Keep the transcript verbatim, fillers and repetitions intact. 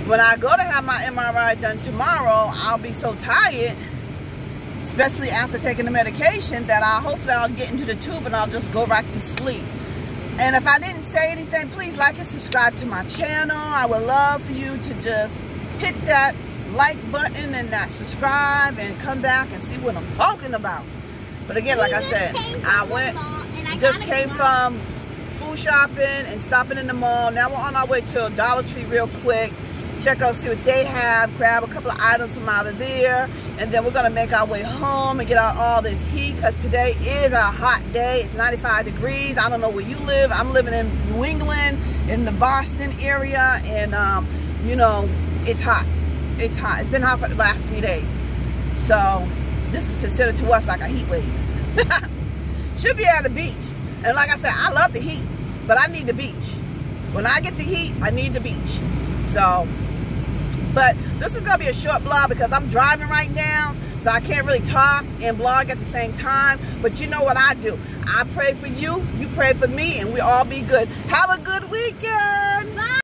when I go to have my M R I done tomorrow, I'll be so tired, especially after taking the medication, that I hopefully I'll get into the tube and I'll just go right to sleep. And if I didn't say anything, please like and subscribe to my channel. I would love for you to just hit that like button and that subscribe and come back and see what I'm talking about. But again, like I said, I went, just came from food shopping and stopping in the mall. Now we're on our way to a Dollar Tree real quick. Check out, see what they have, grab a couple of items from out of there, and then we're gonna make our way home and get out all this heat, because today is a hot day. It's ninety-five degrees. I don't know where you live. I'm living in New England, in the Boston area, and um, you know, it's hot. It's hot. It's been hot for the last three days. So this is considered to us like a heat wave. Should be at the beach. And like I said, I love the heat, but I need the beach. When I get the heat, I need the beach. So, but this is going to be a short blog because I'm driving right now, so I can't really talk and blog at the same time. But you know what I do? I pray for you, you pray for me, and we all be good. Have a good weekend. Bye.